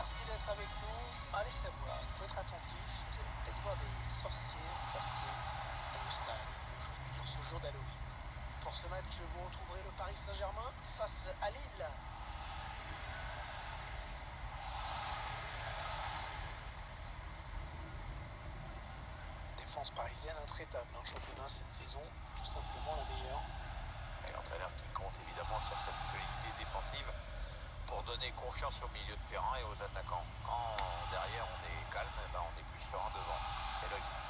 Merci d'être avec nous. Allez savoir, il faut être attentif. Vous allez peut-être voir des sorcières passer dans le stade aujourd'hui, en ce jour d'Halloween. Pour ce match, vous retrouverez le Paris Saint-Germain face à Lille. Défense parisienne intraitable, championnat cette saison, tout simplement la meilleure. Et l'entraîneur qui compte évidemment sur cette solidité défensive pour donner confiance au milieu de terrain et aux attaquants. Quand derrière on est calme, on est plus serein devant. C'est logique.